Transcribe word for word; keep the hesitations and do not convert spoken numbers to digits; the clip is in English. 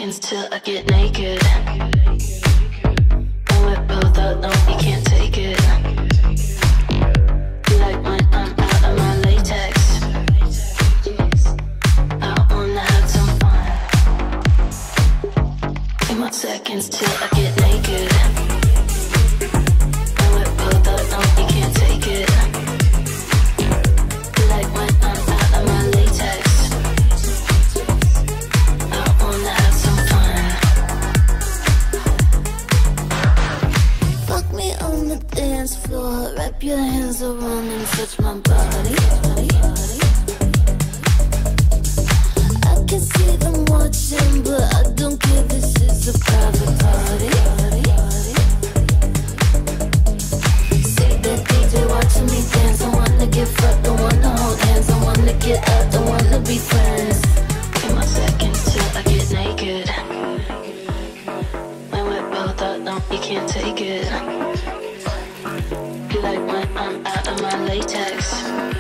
seconds till I get naked. And we're both out, no, you can't take it. Like when I'm out of my latex. I wanna have some fun. In my seconds till I get naked. And we're both out, no, you can't take it. Like when I'm out of my latex. I wanna have some fun. Fuck me on the dance floor. Wrap your hands around and touch my body. I can see them watching, but I don't care. This is a private party. See that D J watching me dance. I wanna get fucked, I wanna hold hands. I wanna get up, I wanna be friends. In my seconds till I get naked. When we're both out, no, you can't take it. Like when I'm out of my latex.